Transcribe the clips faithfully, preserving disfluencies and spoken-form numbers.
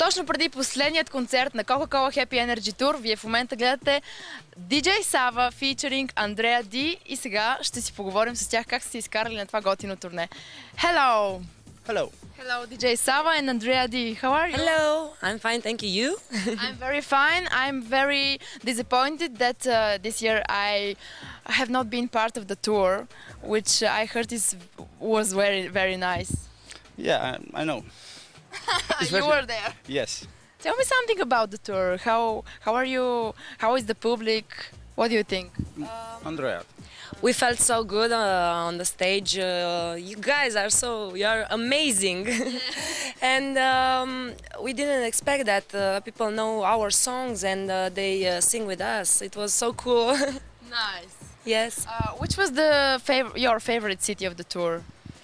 Точно преди последният концерт на Coca-Cola Happy Energy Tour, вие в момента гледате ди джей Sava featuring Andrea D и сега ще си поговорим с тях как са се изкарали на това готино турне. Hello! Hello. Hello, ди джей Sava and Andrea D. How are you? Hello, I'm fine, thank you. You? I'm very fine. I'm very disappointed that uh, this year I have not been part of the tour, which I heard is was very very nice. Yeah, I, I know. You were there. Yes. Tell me something about the tour. How how are you? How is the public? What do you think? Andrea. We felt so good uh, on the stage. Uh, you guys are so, you're amazing. And um, we didn't expect that uh, people know our songs and uh, they uh, sing with us. It was so cool. Nice. Yes. Uh, which was the fav- your favorite city of the tour?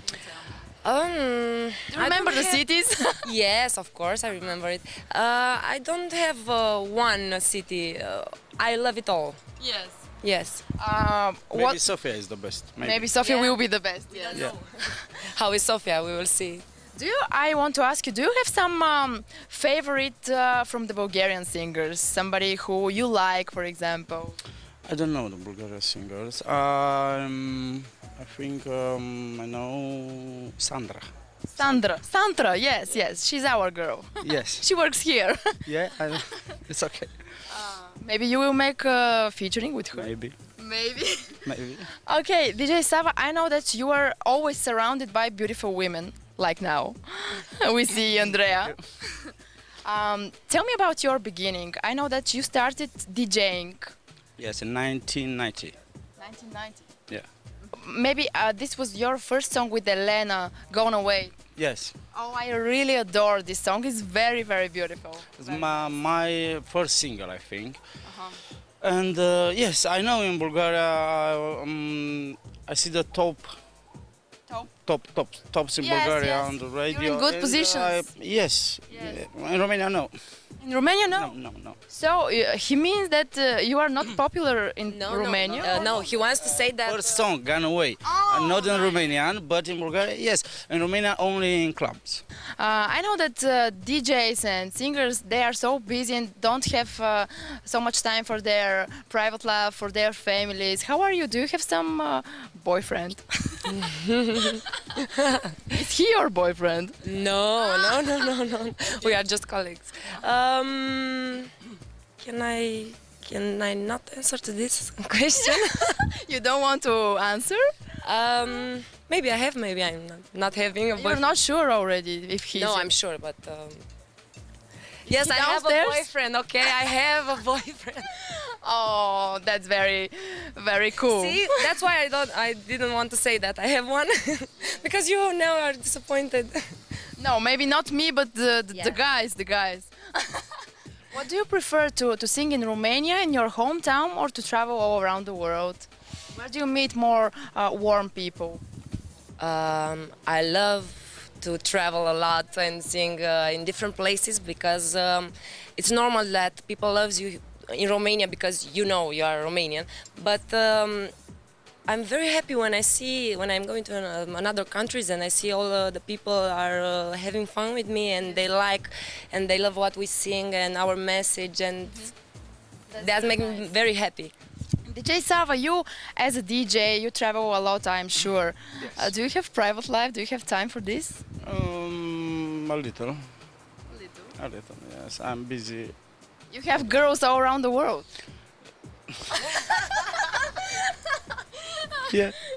Um, Do you I remember don't the have- cities? Yes, of course, I remember it. Uh, I don't have uh, one city. Uh, I love it all. Yes. Yes. Um, Maybe what? Sofia is the best. Maybe. Maybe Sofia Yeah. will be the best. Yes. Yeah. How is Sofia? We will see. Do you? I want to ask you. Do you have some um, favorite uh, from the Bulgarian singers? Somebody who you like, for example. I don't know the Bulgarian singers. Um, I think um, I know Sandra. Sandra. Sandra. Yes, yes. She's our girl. Yes. She works here. Yeah, I, it's okay. Maybe you will make a featuring with her. Maybe. Maybe. Maybe. Okay, ди джей Sava, I know that you are always surrounded by beautiful women, like now. We see Andrea. Um, tell me about your beginning. I know that you started DJing Yes, in nineteen ninety. nineteen ninety. Yeah. Maybe uh, this was your first song with Elena, Gone Away. Yes. Oh, I really adore this song. It's very, very beautiful. It's my, my first single, I think. Uh-huh. And uh, yes, I know in Bulgaria, um, I see the top, Top. top, top, tops in Yes, Bulgaria yes. on the radio. good and, positions. uh, yes. Yes. Yeah. In Romania, no. In Romania, no. No, no, no. So uh, he means that uh, you are not popular in No, Romania? no, uh, no. He wants to say that. First song, Gone Away. Oh, Uh, not in nice. Romanian, but in Bulgaria, yes. In Romania, only in clubs. Uh, I know that uh, D Js and singers, they are so busy and don't have uh, so much time for their private life, for their families. How are you? Do you have some uh, boyfriend? Is he your boyfriend? No, no, no, no, no. We are just colleagues. Um, can I? Can I not answer to this question? You don't want to answer? um, maybe I have. Maybe I'm not, not having a You're boyfriend. not sure already if he's... No, your- I'm sure, but um, yes, he I have a downstairs? boyfriend. Okay, I have a boyfriend. Oh, that's very, very cool. See, that's why I don't. I didn't want to say that I have one, because you now are disappointed. No, maybe not me, but the, the, the Yeah. guys, the guys. What do you prefer, to, to sing in Romania, in your hometown, or to travel all around the world? Where do you meet more uh, warm people? Um, I love to travel a lot and sing uh, in different places because um, it's normal that people loves you in Romania because you know you are Romanian. But um, I'm very happy when I see when I'm going to um, another countries and I see all uh, the people are uh, having fun with me and they like and they love what we sing and our message and that makes me very happy. ди джей Sava, you as a D J, you travel a lot, I'm sure. Yes. Uh, do you have private life? Do you have time for this? Um, a little. A little, yes. I'm busy. You have girls all around the world. Yeah.